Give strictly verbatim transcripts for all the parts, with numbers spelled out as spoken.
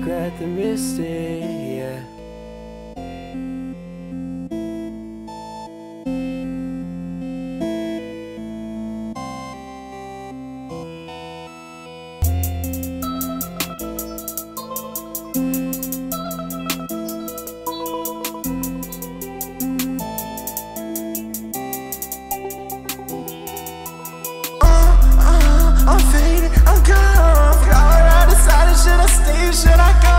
regret the mistake, yeah. I'm faded, I'm gone. Forgot what I decided. Should I stay, should I go?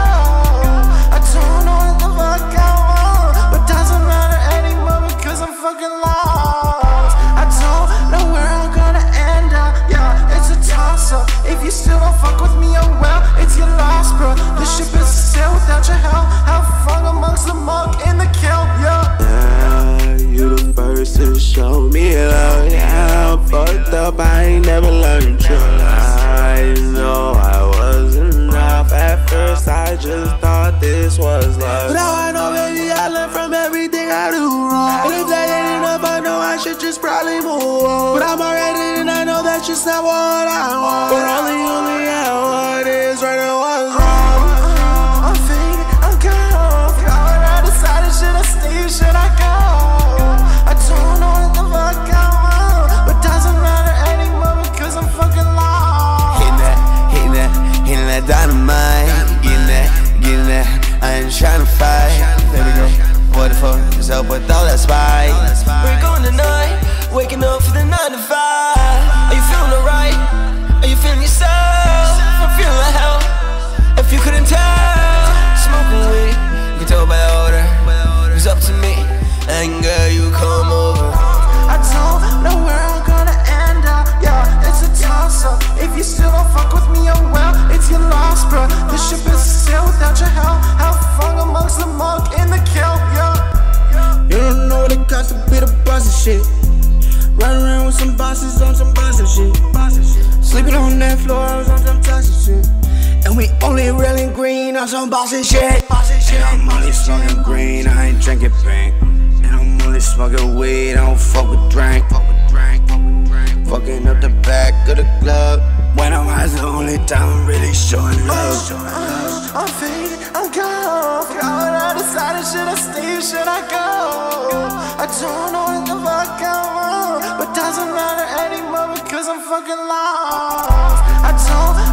I don't know what the fuck I want, but doesn't matter anymore because I'm fucking lost. I don't know where I'm gonna end up. Yeah, it's a toss-up. If you still don't fuck with me, oh well, it's your loss, bro. The ship is sail without your help. Have fun amongst the muck in the kelp, yeah. Yeah, you the first to show me love. Yeah, I'm fucked up, I ain't never learned true. I know I wasn't enough. At first I just thought this was love, but now I know, baby, I learned from everything I do wrong. And if that ain't enough, I know I should just probably move on. But I'm already and I know that's just not what I want. But only, only I want is right now what's wrong. I'm faded, I'm gone. Forgot what I decided. Should I stay, should I go? I don't know what the fuck I want, but doesn't matter anymore because I'm fucking lost. Hitting that, hitting that, hitting that dynamite. Getting that, getting that, I ain't tryna fight. Baby girl, what the fuck is up with all that spite? We're going tonight, waking up for the nine to five. Are you feeling alright? Are you feeling yourself? I'm feeling like hell. If you couldn't tell, smoking weed, you can tell by the odor. It's up to me, and girl, you come over. I don't know where I'm gonna end up. Yeah, it's a toss-up. If you still don't fuck with me, oh well, it's your loss, bro. The ship is sail without your help. Have fun amongst the muck in the kelp, yeah. You don't know what it costs to be the boss of shit. Riding around with some bosses on some boss of shit. Sleeping on that floor, I was on some toxic shit. And we only reeling green on some bossy shit. And I'm only smoking green, I ain't drinking pink. And I'm only smoking weed, I don't fuck with drink. Fucking up the back of the club. When I'm high, the only time I'm really showing love. Uh, I'm faded, I'm gone. Forgot what I decided. Should I stay, should I go? I don't know what the fuck I want, but doesn't matter anymore because I'm fucking lost. I don't